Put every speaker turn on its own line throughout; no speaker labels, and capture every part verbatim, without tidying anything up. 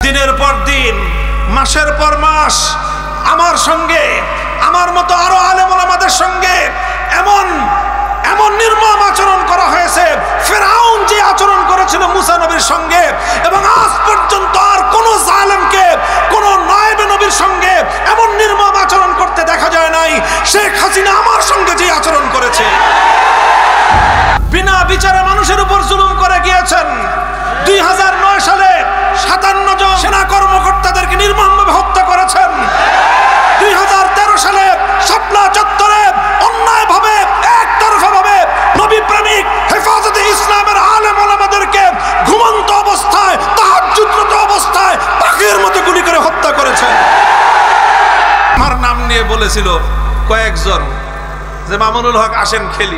দিনের পর দিন, মাসের পর মাস আমার সঙ্গে, আমার মতো আরো আলেম ওলামাদের সঙ্গে এমন এমন নির্মম আচরণ করা হয়েছে, ফেরাউন যে আচরণ করেছিল মুসা নবীর সঙ্গে, এবং আজ পর্যন্ত আর কোন জালেমকে কোন নায়েবে নবীর সঙ্গে এমন নির্মম আচরণ করতে দেখা যায় নাই। শেখ হাসিনা আমার সঙ্গে যে আচরণ করেছে, বিনা বিচারে মানুষের উপর জুলুম করে গিয়েছেন। দুই হাজার নয় সালে সাতান্ন জন সেনা কর্মকর্তাদেরকে নির্মমভাবে হত্যা করেছেন। দুই হাজার তেরো সালে শাপলা চত্বরে অন্যায়ভাবে একতরফাভাবে নবী প্রেমিক হেফাজতে ইসলামের আলেম ওলামাদেরকে ঘুমন্ত অবস্থায়, তাহাজ্জুদরত অবস্থায় পাখির মতো গুলি করে হত্যা করেছেন। আমার নাম নিয়ে বলেছিল কয়েকজন যে মামুনুল হক আসেন খেলি।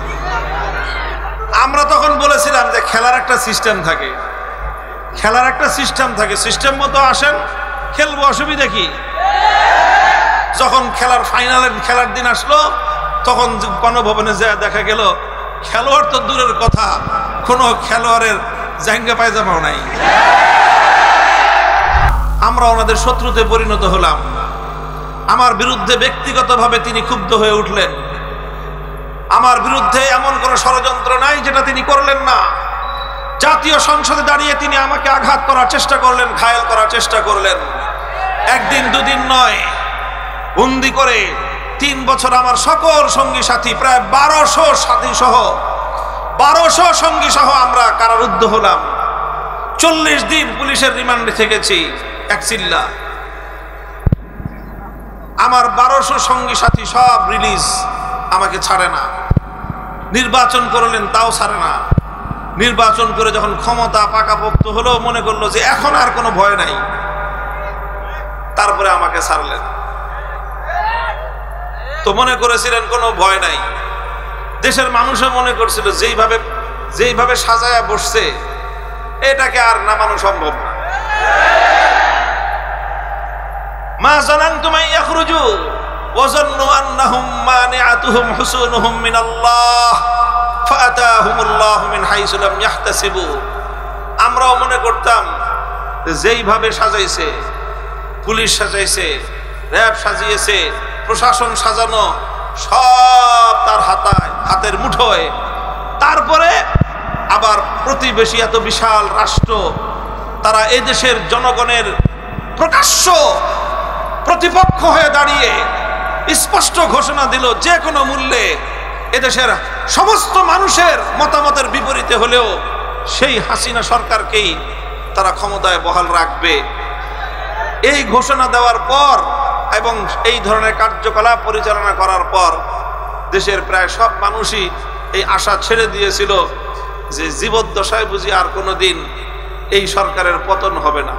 আমরা তখন বলেছিলাম যে খেলার একটা সিস্টেম থাকে, খেলার একটা সিস্টেম থাকে, সিস্টেম মতো আসেন, খেলবো, অসুবিধা কি? যখন খেলার ফাইনালের খেলার দিন আসলো, তখন গণভবনে যায় দেখা গেল খেলোয়াড় তো দূরের কথা, কোনো খেলোয়াড়ের জাঙ্গা পায়জামাও নাই। আমরা ওনাদের শত্রুতে পরিণত হলাম। আমার বিরুদ্ধে ব্যক্তিগতভাবে তিনি ক্ষুব্ধ হয়ে উঠলেন। আমার বিরুদ্ধে এমন কোনো ষড়যন্ত্র নাই যেটা তিনি করলেন না। জাতীয় সংসদে দাঁড়িয়ে তিনি আমাকে আঘাত করার চেষ্টা করলেন, ঘায়েল করার চেষ্টা করলেন। একদিন দুদিন নয়, বন্দি করে তিন বছর আমার সকল সঙ্গী সাথী, প্রায় বারোশো সাথী সহ বারোশো সঙ্গী সহ আমরা কারারুদ্ধ হলাম। চল্লিশ দিন পুলিশের রিমান্ডে থেকেছি এক চিল্লা। আমার বারোশো সঙ্গী সাথী সব রিলিজ, আমাকে ছাড়ে না। নির্বাচন করলেন, তাও ছাড়ে না। নির্বাচন করে যখন ক্ষমতা পাকাপোক্ত হলো, মনে করলো যে এখন আর কোনো ভয় নাই, তারপরে আমাকে ছাড়লেন। তো মনে করেছিলেন কোনো ভয় নাই। দেশের মানুষও মনে করছিল যেইভাবে যেইভাবে সাজায়া বসছে, এটাকে আর নামানো সম্ভব না। মা জানানতুম আন ইয়াখরুজু ওয়া যান্নু আন্নাহুম মানিআতুহুম হুসুনুহুম মিনাল্লাহ ফাআতাহুমুল্লাহু মিন হাইসু লাম ইয়াহতাসিবু। আমরাও মনে করতাম যেইভাবে সাজাইছে, পুলিশ সাজাইছে, র‍্যাব সাজিয়েছে, প্রশাসন সাজানো, সব তার হাতায়, হাতের মুঠোয়। তারপরে আবার প্রতিবেশী এত বিশাল রাষ্ট্র, তারা এই দেশের জনগণের প্রকাশ্য প্রতিপক্ষ হয়ে দাঁড়িয়ে স্পষ্ট ঘোষণা দিল যে কোনো মূল্যে এদেশের সমস্ত মানুষের মতামতের বিপরীতে হলেও সেই হাসিনা সরকারকেই তারা ক্ষমতায় বহাল রাখবে। এই ঘোষণা দেওয়ার পর এবং এই ধরনের কার্যকলাপ পরিচালনা করার পর দেশের প্রায় সব মানুষই এই আশা ছেড়ে দিয়েছিল যে জীবদ্দশায় বুঝি আর কোনোদিন এই সরকারের পতন হবে না।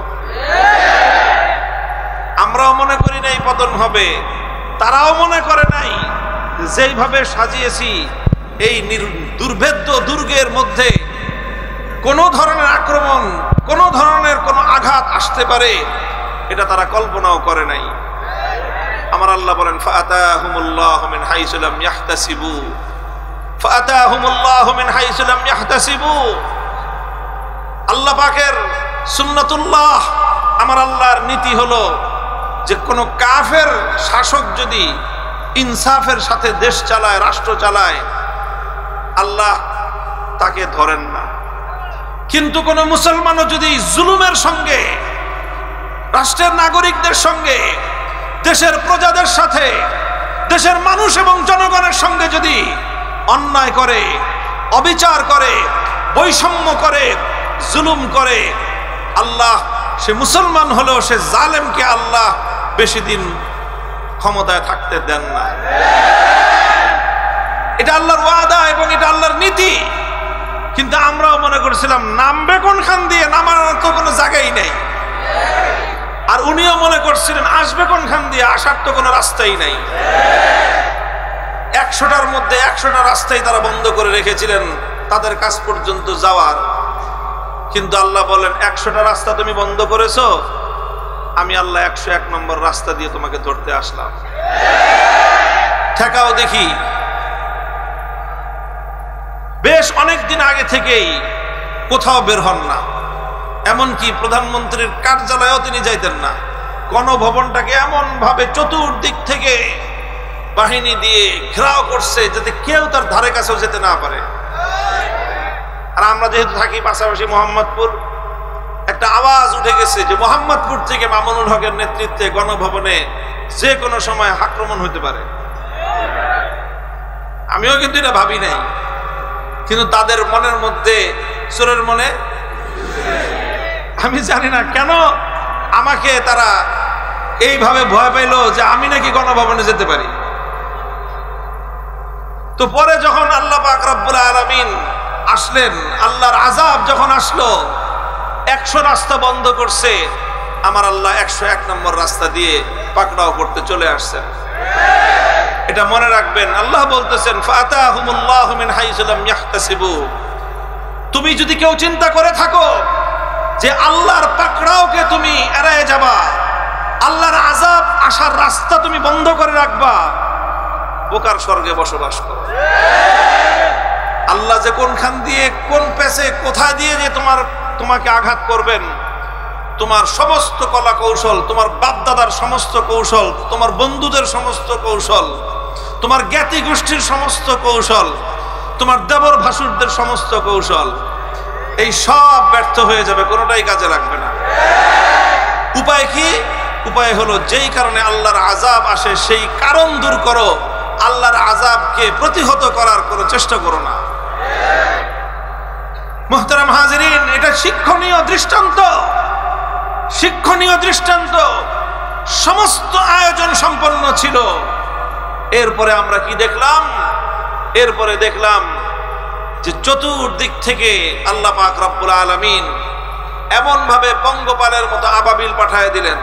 আমরাও মনে করি নাই পতন হবে, তারাও মনে করে নাই। যেইভাবে সাজিয়েছি এই দুর্ভেদ্য দুর্গের মধ্যে কোনো ধরনের আক্রমণ, কোনো ধরনের কোনো আঘাত আসতে পারে, এটা তারা কল্পনাও করে নাই। আমার আল্লাহ বলেন ফাআতাহুমুল্লাহু মিন হাইসু লাম ইয়াহতাসিবু, ফাআতাহুমুল্লাহু মিন হাইসু লাম ইয়াহতাসিবু। আল্লাহ পাকের সুন্নাতুল্লাহ, আমার আল্লাহর নীতি হলো যে কোনো কাফের শাসক যদি ইনসাফের সাথে দেশ চালায়, রাষ্ট্র চালায়, আল্লাহ তাকে ধরেন না। কিন্তু কোন মুসলমানও যদি জুলুমের সঙ্গে, রাষ্ট্রের নাগরিকদের সঙ্গে, দেশের প্রজাদের সাথে, দেশের মানুষ এবং জনগণের সঙ্গে যদি অন্যায় করে, অবিচার করে, বৈষম্য করে, জুলুম করে, আল্লাহ সে মুসলমান হলেও সে জালেমকে আল্লাহ বেশি দিন ক্ষমতায় থাকতে দেন না। এটা আল্লাহর ওয়াদা এবং এটা আল্লাহর নীতি। কিন্তু আমরাও মনে করছিলাম নামবে কোনখান দিয়ে, নামার তো কোনো জায়গাই নেই। আর উনিও মনে করছিলেন আসবে কোনখান দিয়ে, আসার তো কোনো রাস্তাই নাই। একশোটার মধ্যে একশোটা রাস্তাই তারা বন্ধ করে রেখেছিলেন তাদের কাছ পর্যন্ত যাওয়ার। কিন্তু আল্লাহ বলেন একশোটা রাস্তা তুমি বন্ধ করেছো, আমি আল্লাহ একশো এক নম্বর রাস্তা দিয়ে তোমাকে ধরতে আসলাম। ঠেকাও দেখি। বেশ অনেক দিন আগে থেকেই কোথাও বের হন না, এমনকি প্রধানমন্ত্রীর কার্যালয়েও তিনি যাইতেন না। গণভবনটাকে এমন ভাবে চতুর্দিক থেকে বাহিনী দিয়ে ঘেরাও করছে যাতে কেউ তার ধারে কাছেও যেতে না পারে। আর আমরা যেহেতু থাকি পাশাপাশি মোহাম্মদপুর, একটা আওয়াজ উঠে গেছে যে মোহাম্মদপুর থেকে মামুনুল হকের নেতৃত্বে গণভবনে যে কোনো সময় আক্রমণ হতে পারে। আমিও কিন্তু এটা ভাবি নাই, কিন্তু তাদের মনের মধ্যে, চোরের মনে, আমি জানি না কেন আমাকে তারা এইভাবে ভয় পাইল যে আমি নাকি গণভবনে যেতে পারি। তো পরে যখন আল্লাহ পাক রব্বুল আলামিন আসলেন, আল্লাহর আযাব যখন আসলো, একশো রাস্তা বন্ধ করছে, আমার আল্লাহ একশো এক নম্বর রাস্তা দিয়ে পাকড়াও করতে চলে আসছেন। এটা মনে রাখবেন। আল্লাহ বলতেছেন ফাতাহুমুল্লাহু মিন হাইসু লাম ইয়াহতাসিবু। তুমি যদি কেউ চিন্তা করে থাকো যে আল্লাহর পাকড়াওকে তুমি এড়ায়ে যাবা, আল্লাহর আযাব আসার রাস্তা তুমি বন্ধ করে রাখবা, বোকার স্বর্গে বসবাস করো। আল্লাহ যে কোনখান দিয়ে, কোন পেছে, কোথায় দিয়ে যে তোমার তোমাকে আঘাত করবেন, তোমার সমস্ত কলা কৌশল, তোমার বাপ দাদার সমস্ত কৌশল, তোমার বন্ধুদের সমস্ত কৌশল, তোমার জ্ঞাতি গোষ্ঠীর সমস্ত কৌশল, তোমার দেবর ভাসুরদের সমস্ত কৌশল, এই সব ব্যর্থ হয়ে যাবে, কোনোটাই কাজে লাগবে না। উপায় কি? উপায় হলো যেই কারণে আল্লাহর আযাব আসে সেই কারণ দূর করো, আল্লাহর আযাবকে প্রতিহত করার কোনো চেষ্টা করো না। মুহতারাম হাজিরিন, এটা শিক্ষণীয় দৃষ্টান্ত, শিক্ষণীয় দৃষ্টান্ত। সমস্ত আয়োজন সম্পন্ন ছিল। এরপরে আমরা কি দেখলাম? এরপরে দেখলাম যে চতুর্দিক থেকে আল্লাহ পাক রব্বুল আলামিন এমন ভাবে পঙ্গপালের মতো আবাবিল পাঠায় দিলেন।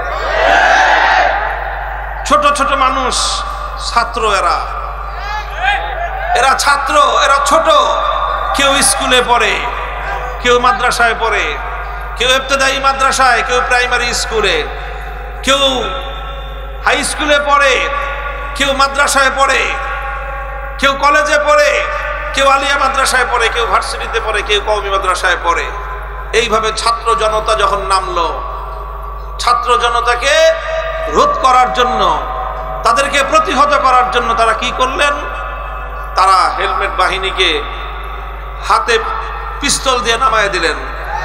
ছোট ছোট মানুষ, ছাত্র, এরা এরা ছাত্র, এরা ছোট। কেউ স্কুলে পড়ে, কেউ মাদ্রাসায় পড়ে, কেউ ইবতেদায়ী মাদ্রাসায়, কেউ প্রাইমারি স্কুলে, কেউ হাই স্কুলে পড়ে, কেউ মাদ্রাসায় পড়ে, কেউ কলেজে পড়ে, কেউ আলিয়া মাদ্রাসায় পড়ে, কেউ ভার্সিটিতে পড়ে, কেউ কওমি মাদ্রাসায় পড়ে। এইভাবে ছাত্র জনতা যখন নামলো, ছাত্র জনতাকে রোধ করার জন্য, তাদেরকে প্রতিহত করার জন্য তারা কি করলেন? তারা হেলমেট বাহিনীকে হাতে পিস্তল দিয়ে নামায় দিলেন।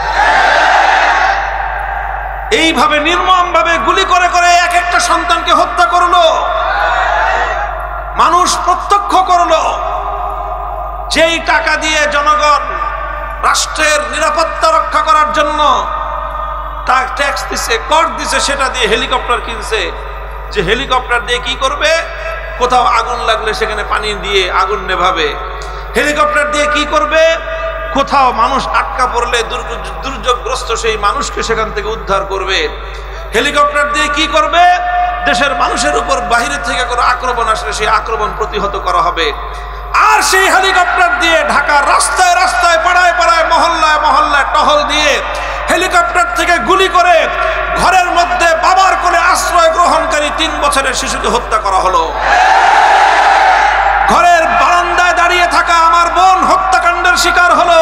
এইভাবে নির্মম ভাবে গুলি করে করে এক একটা সন্তানকে হত্যা করলো। মানুষ প্রত্যক্ষ করলো। যেই টাকা দিয়ে জনগণ রাষ্ট্রের নিরাপত্তা রক্ষা করার জন্য তার ট্যাক্স দিছে, কর দিছে, সেটা দিয়ে হেলিকপ্টার কিনছে। যে হেলিকপ্টার দিয়ে কি করবে? কোথাও আগুন লাগলে সেখানে পানি দিয়ে আগুন নেভাবে। হেলিকপ্টার দিয়ে কি করবে? কোথাও মানুষ আটকা পড়লে দুর্যোগগ্রস্ত সেই মানুষকে সেখান থেকে উদ্ধার করবে। হেলিকপ্টার দিয়ে কি করবে? দেশের মানুষের উপর বাহিরে থেকে কোনো আক্রমণ আসলে সেই আক্রমণ প্রতিহত করা হবে। আর সেই হেলিকপ্টার দিয়ে ঢাকার রাস্তায় রাস্তায়, পাড়ায় পাড়ায়, মহল্লায় মহল্লায় টহল দিয়ে হেলিকপ্টার থেকে গুলি করে ঘরের মধ্যে বাবার কোলে আশ্রয় গ্রহণকারী তিন বছরের শিশুকে হত্যা করা হলো। ঘরের বারান্দায় দাঁড়িয়ে থাকা আমার বোন হত্যাকাণ্ডের শিকার হলো।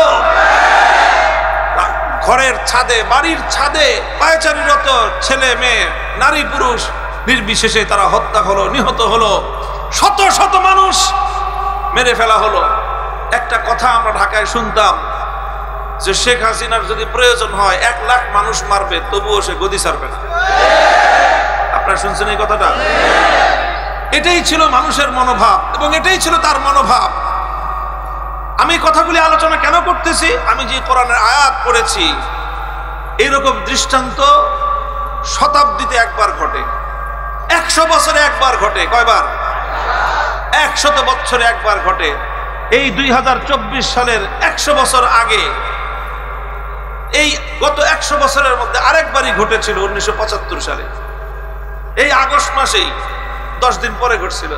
ঘরের ছাদে, বাড়ির ছাদে পায়চারিরত ছেলে মেয়ে, নারী পুরুষ নির্বিশেষে তারা হত্যা হলো, নিহত হলো। শত শত মানুষ মেরে ফেলা হলো। একটা কথা আমরা ঢাকায় শুনতাম যে শেখ হাসিনার যদি প্রয়োজন হয় এক লাখ মানুষ মারবে, তবুও সে গদি ছাড়বে না। আপনারা শুনছেন এই কথাটা? এটাই ছিল মানুষের মনোভাব এবং এটাই ছিল তার মনোভাব। আমি কথাগুলি আলোচনা কেন করতেছি? আমি যে কোরআনের আয়াত পড়েছি, এইরকম দৃষ্টান্ত শতাব্দীতে একবার ঘটে, একশো বছরে একবার ঘটে। কয়বার? একশত বছরে একবার ঘটে। এই দুই হাজার চব্বিশ সালের একশো বছর আগে, এই গত একশো বছরের মধ্যে আরেকবারই ঘটেছিল উনিশশো পঁচাত্তর সালে। এই আগস্ট মাসেই দশ দিন পরে ঘটছিল।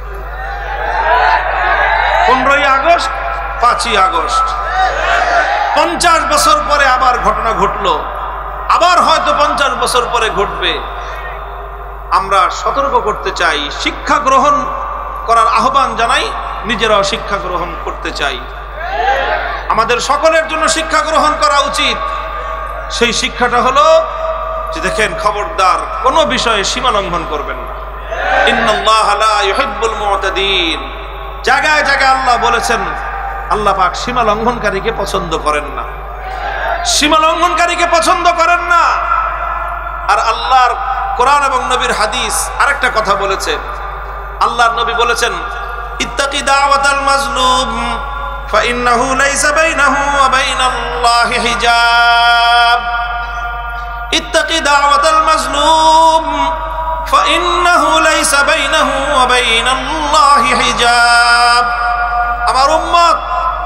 পনেরোই আগস্ট, পাঁচই আগস্ট, পঞ্চাশ বছর পরে আবার ঘটনা ঘটলো। আবার হয়তো পঞ্চাশ বছর পরে ঘটবে। আমরা সতর্ক করতে চাই, শিক্ষা গ্রহণ করার আহ্বান জানাই, নিজেরাও শিক্ষা গ্রহণ করতে চাই। আমাদের সকলের জন্য শিক্ষা গ্রহণ করা উচিত। সেই শিক্ষাটা হলো যে দেখেন, খবরদার কোনো বিষয়ে সীমা লঙ্ঘন করবেন না। ইন্নাল্লাহা লা ইউহিব্বুল মু'তাদিন। জায়গায় জায়গায় আল্লাহ বলেছেন, আল্লাহ পাক সীমা লঙ্ঘনকারীকে পছন্দ করেন না, সীমা লঙ্ঘনকারীকে পছন্দ করেন না। আর আল্লাহর কোরআন এবং নবীর হাদিস আরেকটা কথা বলেছে। আল্লাহর নবী বলেছেন, ইত্তাকি দাওয়াতাল মাজলুম ফাইন্নাহু লাইসা বাইনাহু ওয়া বাইনাল্লাহি হিজাব। ইত্তাকি দাওয়াতাল মাজলুম ফাইন্নাহু লাইসা বাইনাহু ওয়া বাইনাল্লাহি হিজাব। আমার উম্মত,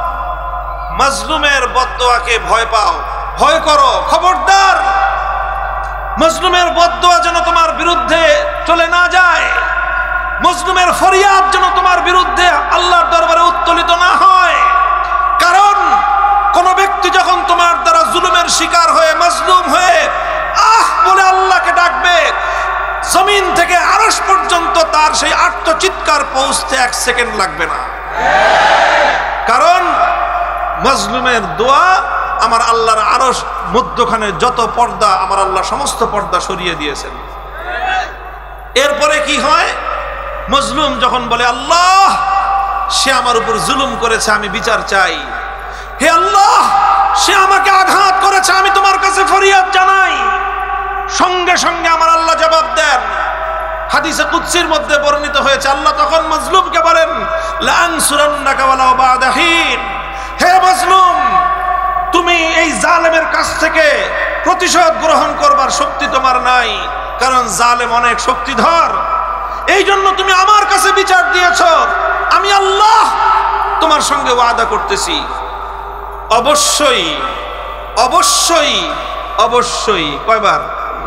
মাজলুমের বদদোয়াকে ভয় পাও, ভয় করো, খবরদার মাজলুমের বদদোয়া যেন তোমার বিরুদ্ধে চলে না যায়, মাজলুমের ফরিয়াদ যেন তোমার বিরুদ্ধে আল্লাহর দরবারে উত্তোলিত না হয়। কারণ কোন ব্যক্তি যখন তোমার দ্বারা জুলুমের শিকার হয়ে মাজলুম হয়ে আহ বলে আল্লাহকে ডাকবে, জমিন থেকে আরশ পর্যন্ত তার সেই আর্তচিৎকার পৌঁছতে এক সেকেন্ড লাগবে না। কারণ মাজলুমের দোয়া আমার আল্লাহর আরশ মধ্যখানে যত পর্দা, আমার আল্লাহ সমস্ত পর্দা সরিয়ে দিয়েছেন। এরপরে কি হয়, মাজলুম যখন বলে আল্লাহ সে আমার উপর জুলুম করেছে, আমি বিচার চাই, হে আল্লাহ সে আমাকে আঘাত করেছে, আমি তোমার কাছে ফরিয়াদ জানাই, সঙ্গে সঙ্গে আমার আল্লাহ জবাব দেন। হাদিসে কুদসির মধ্যে বর্ণিত হয়েছে, আল্লাহ তখন মাজলুমকে বলেন, লা আনসুরান্নাকা ওয়ালাউ বা'দা হিন। হে মাজলুম, তুমি এই জালেমের কাছ থেকে প্রতিশোধ গ্রহণ করবার শক্তি তোমার নাই, কারণ জালেম অনেক শক্তিধর। এই জন্য তুমি আমার কাছে বিচার দিয়েছ, আমি আল্লাহ তোমার সঙ্গে ওয়াদা করতেছি, অবশ্যই অবশ্যই অবশ্যই। কয়বার?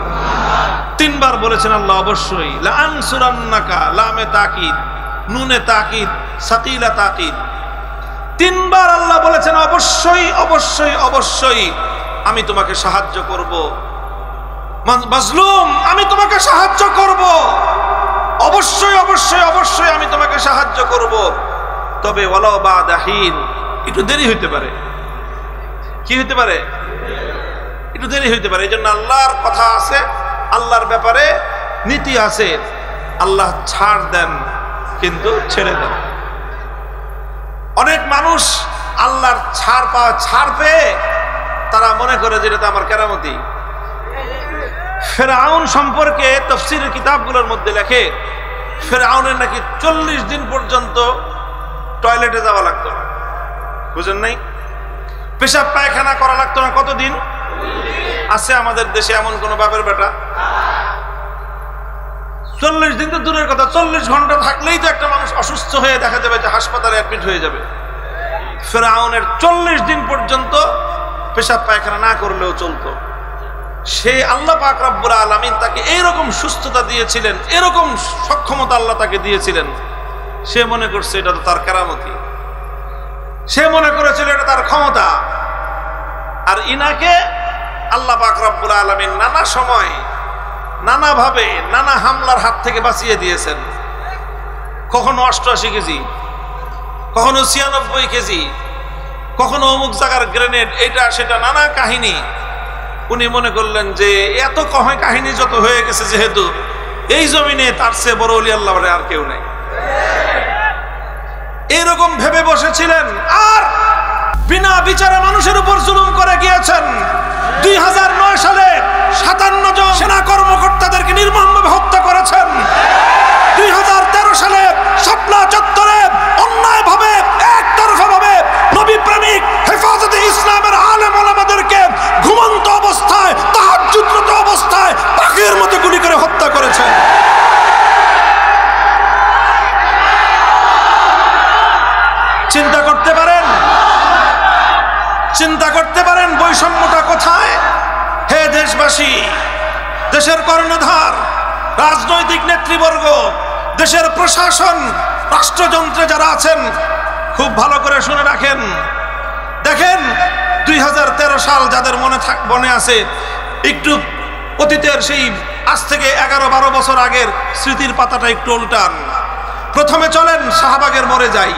তিনবার বলেছেন আল্লাহ অবশ্যই। লা আনসুরান্নাকা, লামে তাকিদ, নুনে তাকিদ, সাকিলা তাকিদ, তিনবার আল্লাহ বলেছেন অবশ্যই অবশ্যই অবশ্যই আমি তোমাকে সাহায্য করব। মাজলুম, আমি তোমাকে সাহায্য করব, অবশ্যই অবশ্যই অবশ্যই আমি তোমাকে সাহায্য করব। তবে ওয়ালাউ বা'দা হিন, একটু দেরি হইতে পারে। কি হইতে পারে? একটু দেরি হইতে পারে। এই জন্য আল্লাহর কথা আছে, আল্লাহর ব্যাপারে নীতি আছে। আল্লাহ ছাড় দেন কিন্তু ছেড়ে দেন। অনেক মানুষ আল্লাহর ছাড় পাওয়া, ছাড় পেয়ে তারা মনে করে যে এটা আমার কেরামতি। ফেরাউন সম্পর্কে তাফসীরের কিতাবগুলোর মধ্যে লেখে, ফেরাউনের নাকি চল্লিশ দিন পর্যন্ত টয়লেটে যাওয়া লাগতো না। বুঝেন নাই? পেশাব পায়খানা করা লাগতো না। কতদিন? আছে আমাদের দেশে এমন কোন বাপের বেটা? চল্লিশ দিন তো দূরের কথা, চল্লিশ ঘন্টা থাকলেই তো একটা মানুষ অসুস্থ হয়ে দেখা যাবে যে হাসপাতালে অ্যাডমিট হয়ে যাবে। ফেরাউনের চল্লিশ দিন পর্যন্ত পেশাব পায়খানা না করলেও চলতো। সে আল্লাহ পাক রব্বুল আলামিন তাকে এইরকম সুস্থতা দিয়েছিলেন, এরকম সক্ষমতা আল্লাহ তাকে দিয়েছিলেন, সে মনে করছে এটা তো তার কেরামতি, সে মনে করেছিল এটা তার ক্ষমতা। আর ইনাকে আল্লাহ পাক রব্বুল আলামিন নানা সময়, নানা ভাবে, নানা হামলার হাত থেকে বাঁচিয়ে দিয়েছেন। কখনো অষ্টআশি কেজি, কখনো ছিয়ানব্বই কেজি, কখনো অমুক জায়গার গ্রেনেড, এটা সেটা নানা কাহিনী। উনি মনে করলেন যে এত কহে কাহিনী যত হয়ে গেছে, যেহেতু এই জমিনে তার চেয়ে বড় ওলি আল্লাহ আর কেউ নাই, এরকম ভেবে বসেছিলেন। আর বিনা বিচারে মানুষের উপর জুলুম করে গিয়েছেন। দুই হাজার নয় সালে সাতান্ন জন সেনা কর্মকর্তাদেরকে নির্মমভাবে হত্যা করেছেন। দুই হাজার তেরো সালে শাপলা চত্বরে অন্যায় ভাবে, একতরফা ভাবে নবী প্রেমিক হেফাজতে ইসলামের আলেম ওলামাদেরকে ঘুমন্ত অবস্থায়, তাহাজ্জুদরত অবস্থায় পাখির মতো গুলি করে হত্যা করেছেন। চিন্তা করতে পারেন, চিন্তা করতে পারেন বৈষম্যটা কোথায়? হে দেশবাসী, দেশের কর্ণধার, রাজনৈতিক নেতৃবর্গ, দেশের প্রশাসন, রাষ্ট্রযন্ত্রে যারা আছেন, খুব ভালো করে শুনে রাখেন। দেখেন দুই হাজার তেরো সাল যাদের মনে থাক মনে আছে, একটু অতীতের সেই আজ থেকে এগারো বারো বছর আগের স্মৃতির পাতাটা একটু উল্টান। প্রথমে চলেন শাহবাগের মোড়ে যাই।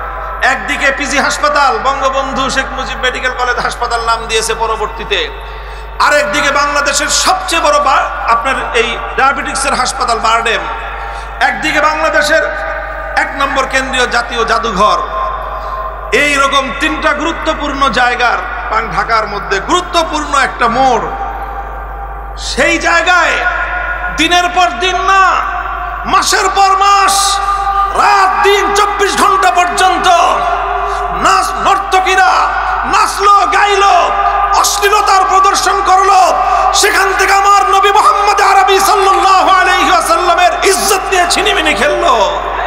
একদিকে পিজি হাসপাতাল, বঙ্গবন্ধু শেখ মুজিব মেডিকেল কলেজ হাসপাতাল নাম দিয়েছে পরবর্তীতে। আরেকদিকে বাংলাদেশের সবচেয়ে বড় আপনার এই ডায়াবেটিক্সের হাসপাতাল বারডেম, একদিকে বাংলাদেশের এক নম্বর কেন্দ্রীয় জাতীয় জাদুঘর। এই রকম তিনটা গুরুত্বপূর্ণ জায়গার ঢাকার মধ্যে গুরুত্বপূর্ণ একটা মোড়, সেই জায়গায় দিনের পর দিন না, মাসের পর মাস, রাত দিন চব্বিশ ঘন্টা পর্যন্ত নাচ নর্তকীরা নাচলো, গাইলো, অশ্লীলতার প্রদর্শন করলো। সেখান থেকে আমার নবী মুহাম্মদ আরবি সাল্লাল্লাহু আলাইহি ওয়াসাল্লামের ইজ্জত নিয়ে ছিনিমিনি খেললো।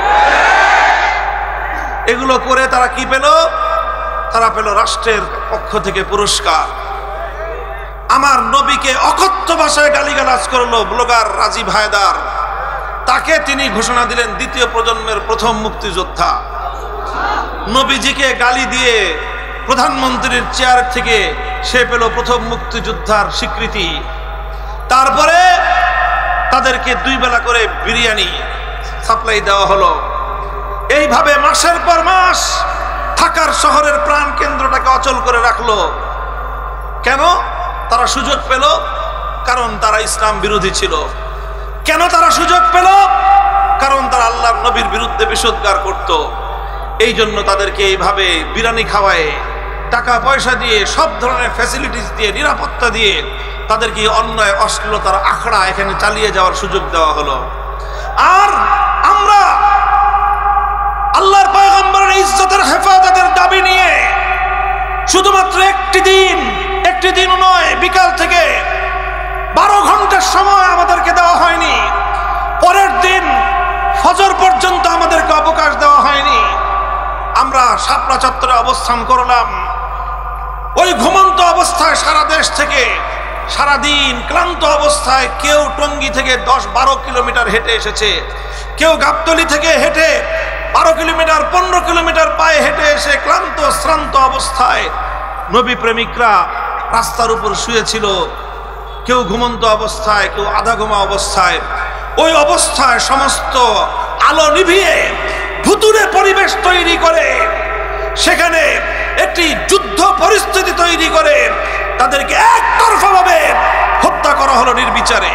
এগুলো করে তারা কি পেল? তারা পেল রাষ্ট্রের পক্ষ থেকে পুরস্কার। আমার নবীকে অকথ্য ভাষায় গালিগালাজ করলো ব্লগার রাজীব হায়দার, তাকে তিনি ঘোষণা দিলেন দ্বিতীয় প্রজন্মের প্রথম মুক্তিযোদ্ধা। নবীজিকে গালি দিয়ে প্রধানমন্ত্রীর চেয়ার থেকে সে পেল প্রথম মুক্তিযোদ্ধার স্বীকৃতি। তারপরে তাদেরকে দুই বেলা করে বিরিয়ানি সাপ্লাই দেওয়া হলো। এইভাবে মাসের পর মাস ঢাকার শহরের প্রাণ কেন্দ্রটাকে অচল করে রাখলো। কেন? তারা সুযোগ পেল, কারণ তারা ইসলাম বিরোধী ছিল। কেন তারা সুযোগ পেল? কারণ তারা আল্লাহর নবীর বিরুদ্ধে বিষোদ্গার করত। এই জন্য তাদেরকে এইভাবে বিরিয়ানি খাওয়ায়, টাকা পয়সা দিয়ে, সব ধরনের ফ্যাসিলিটিস দিয়ে, নিরাপত্তা দিয়ে তাদেরকে অন্যায় অশ্লীলতার আখড়া এখানে চালিয়ে যাওয়ার সুযোগ দেওয়া হলো। আর আমরা আল্লাহর পয়গম্বরের ইজ্জতের হেফাজতের দাবি নিয়ে শুধুমাত্র একটি দিন, একটি দিন নয়, বিকাল থেকে বারো ঘন্টার সময় আমাদেরকে দেওয়া হয়নি। পরের দিন ফজর পর্যন্ত আমাদেরকে অবকাশ দেওয়া হয়নি। আমরা শাপলা চত্বরে অবস্থান করলাম। ওই ঘুমন্ত অবস্থায় সারা দেশ থেকে সারাদিন ক্লান্ত অবস্থায় কেউ টঙ্গী থেকে দশ বারো কিলোমিটার হেঁটে এসেছে, কেউ গাবতলী থেকে হেঁটে বারো কিলোমিটার পনেরো কিলোমিটার পায়ে হেঁটে এসে ক্লান্ত শ্রান্ত অবস্থায় নবী প্রেমিকরা রাস্তার উপর শুয়েছিল, কেউ ঘুমন্ত অবস্থায়, কেউ আধা ঘুমা অবস্থায়। ওই অবস্থায় সমস্ত আলো নিভিয়ে ভুতুরে পরিবেশ তৈরি করে সেখানে একটি যুদ্ধ পরিস্থিতি তৈরি করে তাদেরকে একতরফা ভাবে হত্যা করা হলো নির্বিচারে।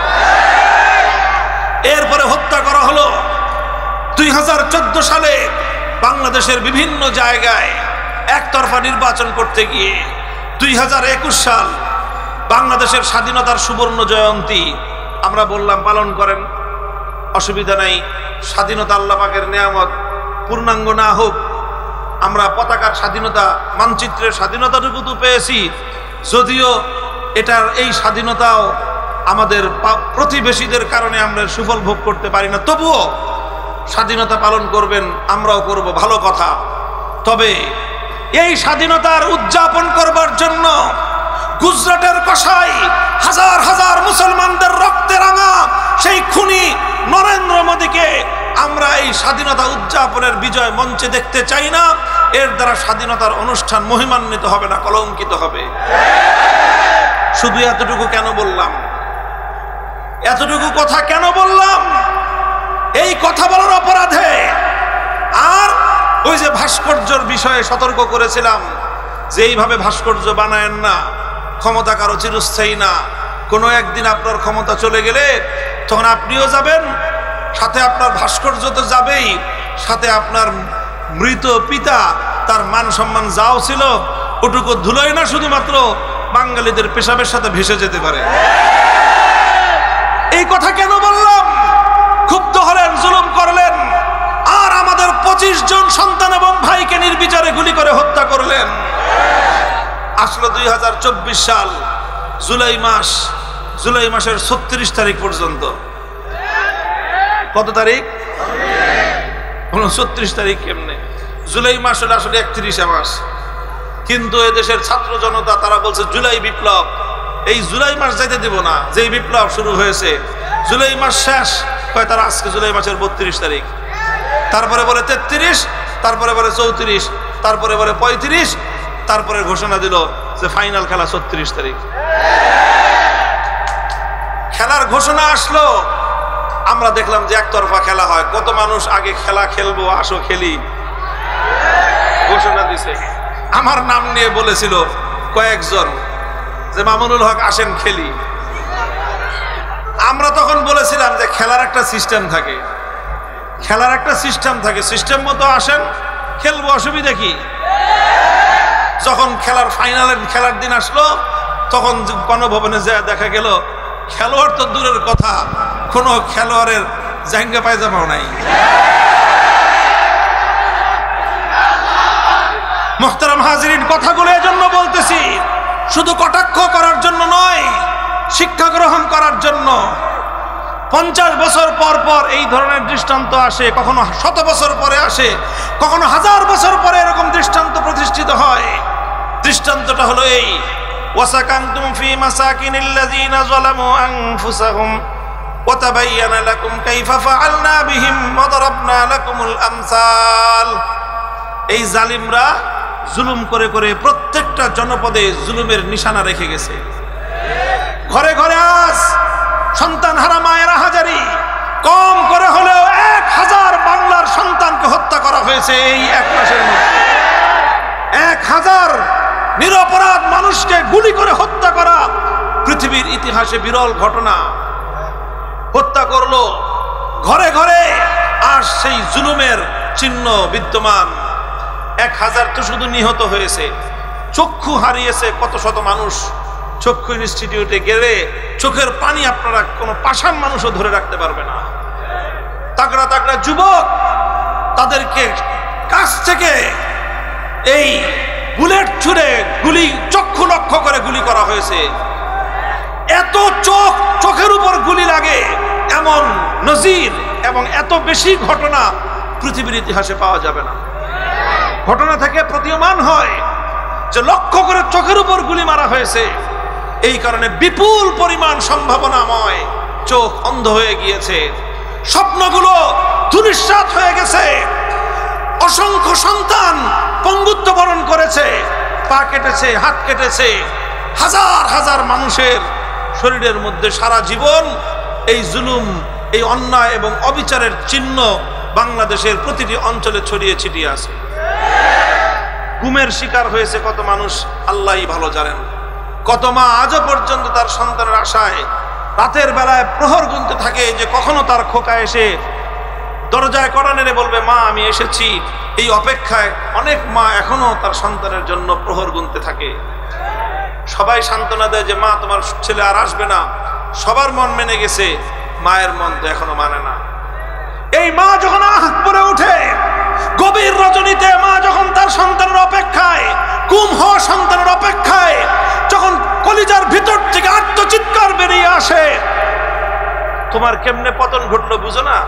এরপরে হত্যা করা হলো দুই হাজার চোদ্দ সালে বাংলাদেশের বিভিন্ন জায়গায় একতরফা নির্বাচন করতে গিয়ে। দুই হাজার একুশ সাল বাংলাদেশের স্বাধীনতার সুবর্ণ জয়ন্তী আমরা বললাম পালন করেন, অসুবিধা নাই, স্বাধীনতা আল্লাহ পাকের নেয়ামত, পূর্ণাঙ্গ না হোক আমরা পতাকার স্বাধীনতা, মানচিত্রের স্বাধীনতাটুকু তো পেয়েছি, যদিও এটার এই স্বাধীনতাও আমাদের প্রতিবেশীদের কারণে আমরা সুফল ভোগ করতে পারি না, তবুও স্বাধীনতা পালন করবেন, আমরাও করব, ভালো কথা। তবে এই স্বাধীনতার উদযাপন করবার জন্য গুজরাটের কসাই হাজার হাজার মুসলমানদের রক্তে রাঙা সেই খুনি নরেন্দ্র মোদীকে আমরা এই স্বাধীনতা উদযাপনের বিজয় মঞ্চে দেখতে চাই না। এর দ্বারা স্বাধীনতার অনুষ্ঠান মহিমান্বিত হবে না, কলঙ্কিত হবে। শুধু এতটুকু কেন বললাম? এতটুকু কথা কেন বললাম? এই কথা বলার অপরাধে আর ওই যে ভাস্কর্যের বিষয়ে সতর্ক করেছিলাম যে এইভাবে ভাস্কর্য বানায়েন না, ক্ষমতা কারো চিরস্থায়ী না। কোনো একদিন আপনার ক্ষমতা চলে গেলে তখন আপনিও যাবেন, সাথে আপনার ভাস্কর্য তো যাবেই, সাথে আপনার মৃত পিতা তার মান সম্মান যাও ছিল ওটুকু ধুলোই না, শুধুমাত্র বাঙালিদের পেশাবের সাথে ভেসে যেতে পারে। এই কথা কেন বললাম? ক্ষুব্ধ হলেন, জুলুম করলেন, আর আমাদের পঁচিশ জন সন্তান এবং ভাইকে নির্বিচারে গুলি করে হত্যা করলেন। আসলো দুই হাজার চব্বিশ সাল জুলাই মাস, জুলাই মাসের ছত্রিশ তারিখ পর্যন্ত। কত তারিখ? ছত্রিশ তারিখ কেমনে? জুলাই মাস হলে আসলে একত্রিশে মাস, কিন্তু এদেশের ছাত্র জনতা তারা বলছে জুলাই বিপ্লব। এই জুলাই মাস যাইতে দিব না, যেই বিপ্লব শুরু হয়েছে। জুলাই মাস শেষ হয় তারা আজকে জুলাই মাসের বত্রিশ তারিখ, তারপরে বলে তেত্রিশ, তারপরে বলে চৌত্রিশ, তারপরে বলে পঁয়ত্রিশ, তারপরে ঘোষণা দিল যে ফাইনাল খেলা ছত্রিশ তারিখ। খেলার ঘোষণা আসলো, আমরা দেখলাম যে একতরফা খেলা হয়। কত মানুষ আগে খেলা খেলবো, আসো খেলি ঘোষণা দিছে, আমার নাম নিয়ে বলেছিল কয়েকজন যে মামুনুল হক আসেন খেলি। আমরা তখন বলেছিলাম যে খেলার একটা সিস্টেম থাকে, খেলার একটা সিস্টেম থাকে, সিস্টেম মতো আসেন খেলবো, অসুবিধা কি? যখন খেলার ফাইনালের খেলার দিন আসলো তখন গণভবনে যা দেখা গেল খেলোয়াড় তো দূরের কথা, কোনো খেলোয়াড়ের জাঙ্গা পায়জামাও নাই। মুহতারাম হাজিরিন, কথাগুলো এজন্য বলতেছি, শুধু কটাক্ষ করার জন্য নয়, শিক্ষা গ্রহণ করার জন্য। পঞ্চাশ বছর পর পর এই ধরনের দৃষ্টান্ত আসে, কখনো শত বছর পরে আসে, কখনো হাজার বছর পরে এরকম দৃষ্টান্ত প্রতিষ্ঠিত হয়। দৃষ্টান্তটা হলো এই, ওয়াসাকানতুম ফি মাসাকিনিল্লাযিনা যালামু আনফুসাহুম ওয়া তাবায়্যানা লাকুম কাইফা ফাআলনা বিহিম ওয়া দারাবনা লাকুমুল আমসাল। এই জালিমরা জুলুম করে করে প্রত্যেকটা জনপদে জুলুমের নিশানা রেখে গেছে। ঘরে ঘরে আজ সন্তান হারা মায়েরা হাজারি, কম করে হলেও এক হাজার বাংলার সন্তানকে হত্যা করা হয়েছে এই এক মাসের মধ্যে। এক হাজার নিরপরাধ মানুষকে গুলি করে হত্যা করা পৃথিবীর ইতিহাসে বিরল ঘটনা। হত্যা করলো ঘরে ঘরে, আর সেই জুলুমের চিহ্ন বিদ্যমান। এক হাজার তো শুধু নিহত হয়েছে, চক্ষু হারিয়েছে কত শত মানুষ। চক্ষু ইনস্টিটিউটে গেলে চোখের পানি আপনারা কোনো পাষাণ মানুষও ধরে রাখতে পারবে না। তাগড়া তাগড়া যুবক, তাদেরকে কাছ থেকে এই বুলেট ছুড়ে গুলি, চক্ষু লক্ষ্য করে গুলি করা হয়েছে। এত চোখ, চোখের উপর গুলি লাগে এমন নজির এবং এত বেশি ঘটনা পৃথিবীর ইতিহাসে পাওয়া যাবে না। ঘটনা থেকে প্রতীয়মান হয় যে লক্ষ্য করে চোখের উপর গুলি মারা হয়েছে। এই কারণে বিপুল পরিমাণ সম্ভাবনাময় চোখ অন্ধ হয়ে গিয়েছে, স্বপ্নগুলো ধূলিসাৎ হয়ে গেছে, অসংখ্য সন্তান পঙ্গুত্ব বরণ করেছে, পা কেটেছে, হাত কেটেছে। হাজার হাজার মানুষের শরীরের মধ্যে সারা জীবন এই জুলুম, এই অন্যায় এবং অবিচারের চিহ্ন বাংলাদেশের প্রতিটি অঞ্চলে ছড়িয়ে ছিটিয়ে আছে। গুমের শিকার হয়েছে কত মানুষ আল্লাহই ভালো জানেন। কত মা আজও পর্যন্ত তার সন্তানের আশায় রাতের বেলায় প্রহর গুনতে থাকে যে কখনো তার খোকা এসে দরজায় কড়া নেড়ে বলবে মা আমি এসেছি। এই অপেক্ষায় অনেক মা এখনো তার সন্তানের জন্য প্রহর গুনতে থাকে। সবাই সান্ত্বনা দেয় যে মা তোমার ছেলে আর আসবে না, সবার মন মেনে গেছে, মায়ের মন তো এখনো মানে না। এই মা যখন আহ করে উঠে গভীর রজনীতে, মা যখন তার সন্তানের অপেক্ষায়, গুম হওয়া সন্তানের অপেক্ষায়, যখন কলিজার ভিতর থেকে আত্মচিৎকার বেরিয়ে আসে, তোমার কেমনে পতন ঘটলো বুঝো না?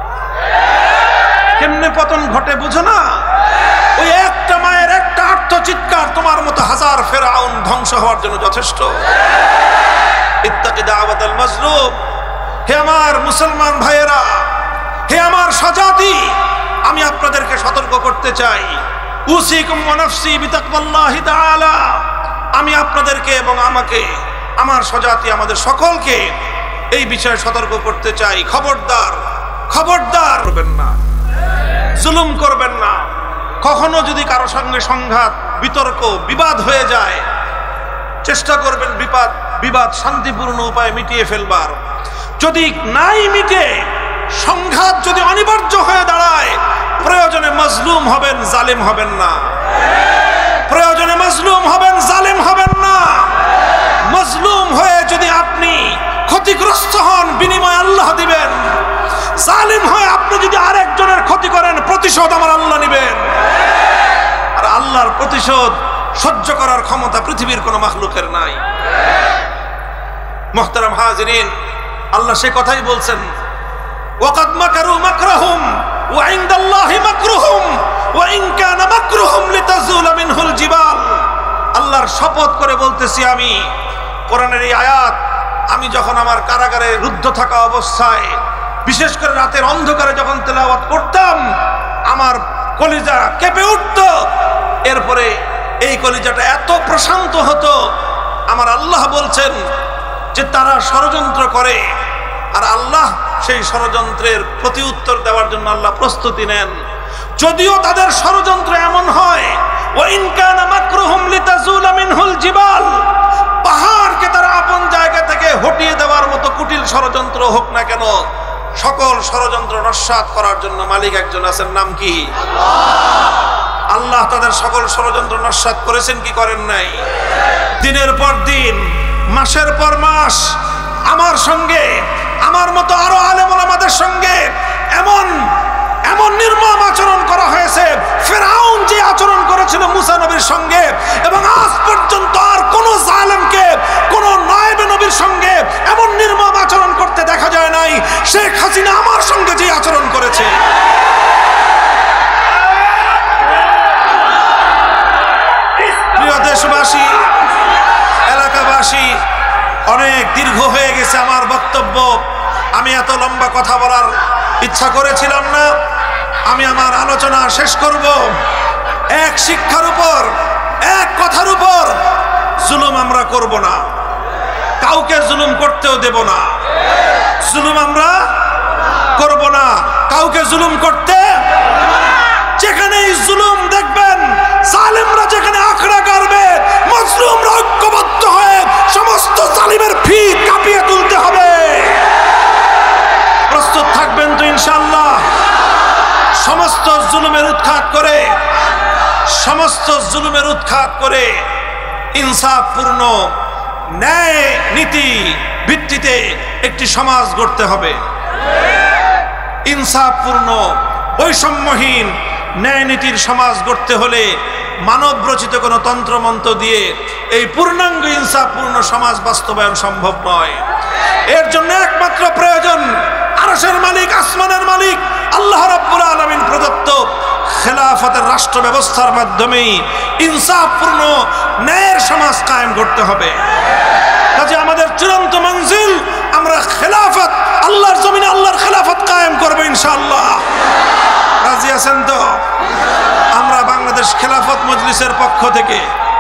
কেমনে পতন ঘটে বুঝো না? ওই একটা মায়ের একটা আত্মচিৎকার তোমার মতো হাজার ফেরাউন ধ্বংস হওয়ার জন্য যথেষ্ট। ইত্তাকি দাওয়াতাল মাজলুম। হে আমার মুসলমান ভাইয়েরা, হে আমার স্বজাতি, আমি আপনাদেরকে সতর্ক করতে চাই, উসিকুম ওয়া নাফসি বিতাকওয়াল্লাহি তাআলা। আমি আপনাদেরকে এবং আমাকে, আমার স্বজাতি, আমাদের সকলকে এই বিষয়ে সতর্ক করতে চাই। খবরদার, খবরদার করবেন না, জুলুম করবেন না। কখনো যদি কারো সঙ্গে সংঘাত, বিতর্ক, বিবাদ হয়ে যায়, চেষ্টা করবেন বিবাদ বিবাদ শান্তিপূর্ণ উপায়ে মিটিয়ে ফেলবার। যদি নাই মিটে, সংঘাত যদি অনিবার্য হয়ে দাঁড়ায়, প্রয়োজনে মজলুম হবেন, জালেম হবেন না। প্রয়োজনে মজলুম হবেন, জালেম হবেন না। মজলুম হয়ে যদি আপনি ক্ষতিগ্রস্ত হন, বিনিময় আল্লাহ দিবেন। জালিম হয়ে আপনি যদি আরেকজনের ক্ষতি করেন, প্রতিশোধ আমার আল্লাহ নিবেন। আর আল্লাহর প্রতিশোধ সহ্য করার ক্ষমতা পৃথিবীর কোনো মাখলুকের নাই। মুহতারাম হাজিরিন, আল্লাহ সে কথাই বলছেন, ওয়াকাদ মাকারু মাকরাহুম ওয়া ইনদাল্লাহি মাকরুহুম ওয়া ইন কানা মাকরুহুম লিতাজুলা মিনহুল জিবাল। আল্লাহর শপথ করে বলতেছি আমি, কোরআনের এই আয়াত আমি যখন আমার কারাগারে রুদ্ধ থাকা অবস্থায়, বিশেষ করে রাতের অন্ধকারে যখন তেলাওয়াত করতাম, আমার কলিজা কেঁপে উঠত। এরপরে এই কলিজাটা এত প্রশান্ত হতো। আমার আল্লাহ বলছেন যে তারা ষড়যন্ত্র করে, আর আল্লাহ সেই ষড়যন্ত্রের প্রতি উত্তর দেওয়ার জন্য আল্লাহ প্রস্তুতি নেন। যদিও তাদের ষড়যন্ত্র এমন হয়, ওয়া ইন কানা মাকরুহুম লিতাজুলা মিনহুল জিবাল, পাহাড়কে তারা আপন জায়গা থেকে হটিয়ে দেওয়ার মতো কুটিল ষড়যন্ত্র হোক না কেন, সকল ষড়যন্ত্র নস্যাৎ করার জন্য মালিক একজন আছেন, নাম কি? আল্লাহ তাদের সকল ষড়যন্ত্র নস্যাৎ করেছেন কি করেন নাই? দিনের পর দিন, মাসের পর মাস আমার সঙ্গে, আমার মতো আরো আলেম ওলামাদের সঙ্গে এমন এমন নির্মম আচরণ করা হয়েছে, ফিরআউন যে আচরণ করেছিল মুসা নবীর সঙ্গে, এবং আজ পর্যন্ত আর কোন জালেমকে কোন নায়েবে নবীর সঙ্গে এমন নির্মম আচরণ করতে দেখা যায় নাই শেখ হাসিনা আমার সঙ্গে যে আচরণ করেছে। প্রিয় দেশবাসী, এলাকাবাসী, অনেক দীর্ঘ হয়ে গেছে আমার বক্তব্য। আমি এত লম্বা কথা বলার ইচ্ছা করেছিলাম না। আমি আমার আলোচনা শেষ করব এক শিক্ষার উপর, এক কথার উপর। জুলুম আমরা করব না, কাউকে জুলুম করতেও দেব না। জুলুম আমরা করব না, কাউকে জুলুম করতে। যেখানেই জুলুম দেখবেন, জালেমরা যেখানে আখড়া গাড়বে, মজলুমরা ঐক্যবদ্ধ হয়ে সমস্ত জালিমের ভিত কাঁপিয়ে তুলতে হবে। প্রস্তুত থাকবেন তো ইনশাআল্লাহ? সমস্ত জুলুমের উৎখাত করে, সমস্ত জুলুমের উৎখাত করে ইনসাফপূর্ণ ন্যায় নীতি ভিত্তিতে একটি সমাজ গড়তে হবে। ইনসাফপূর্ণ বৈষম্যহীন ন্যায় নীতির সমাজ গড়তে হলে মানব রচিত কোনো তন্ত্রমন্ত্র দিয়ে এই পূর্ণাঙ্গ ইনসাফপূর্ণ সমাজ বাস্তবায়ন সম্ভব নয়। এর জন্য একমাত্র প্রয়োজন আরশের মালিক, আসমানের মালিক আল্লাহ রাব্বুল আলামিন প্রদত্ত খেলাফতের রাষ্ট্র ব্যবস্থার মাধ্যমেই ইনসাফপূর্ণ ন্যায়ের সমাজ কায়েম করতে হবে। কাজে আমাদের চূড়ান্ত মঞ্জিল, আমরা খেলাফত, আল্লাহর জমিনে আল্লাহর খেলাফত কায়েম করবো ইনশাআল্লাহ। রাজি আছেন তো? আমরা বাংলাদেশ খেলাফত মজলিসের পক্ষ থেকে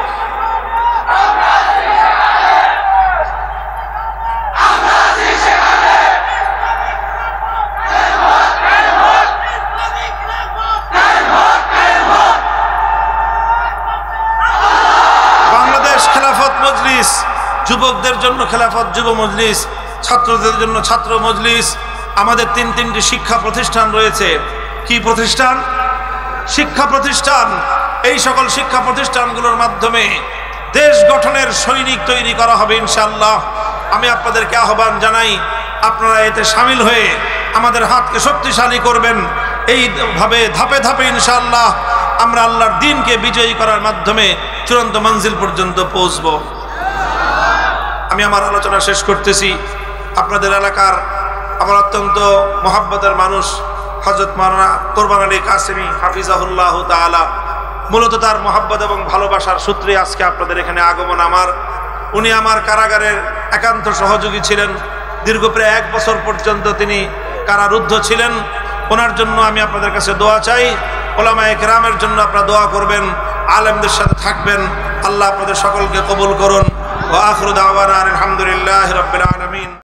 বাংলাদেশ খেলাফত মজলিস, যুবকদের জন্য খেলাফত যুব মজলিস, ছাত্রদের জন্য ছাত্র মজলিস, আমাদের তিন তিনটি শিক্ষা প্রতিষ্ঠান রয়েছে। কি প্রতিষ্ঠান? শিক্ষা প্রতিষ্ঠান। এই সকল শিক্ষা প্রতিষ্ঠানগুলোর মাধ্যমে দেশ গঠনের সৈনিক তৈরি করা হবে ইনশাআল্লাহ। আমি আপনাদেরকে আহ্বান জানাই, আপনারা এতে সামিল হয়ে আমাদের হাতকে শক্তিশালী করবেন। এইভাবে ধাপে ধাপে ইনশাআল্লাহ আমরা আল্লাহর দ্বীনকে বিজয়ী করার মাধ্যমে চূড়ান্ত মঞ্জিল পর্যন্ত পৌঁছব। আমি আমার আলোচনা শেষ করতেছি। আপনাদের এলাকার আমার অত্যন্ত মহাব্বতের মানুষ হযরত মাওলানা কোরবান আলী কাসেমি হাফিজাহুল্লাহ তাআলা, মূলত তার মহাব্বত এবং ভালোবাসার সূত্রে আজকে আপনাদের এখানে আগমন আমার। উনি আমার কারাগারের একান্ত সহযোগী ছিলেন। দীর্ঘ প্রায় এক বছর পর্যন্ত তিনি কারারুদ্ধ ছিলেন। ওনার জন্য আমি আপনাদের কাছে দোয়া চাই। ওলামায়ে কেরামের জন্য আপনারা দোয়া করবেন, আলেমদের সাথে থাকবেন। আল্লাহ আপনাদের সকলকে কবুল করুন। ওয়া আখিরু দাওয়ানা আলহামদুলিল্লাহি রাব্বিল আলামিন।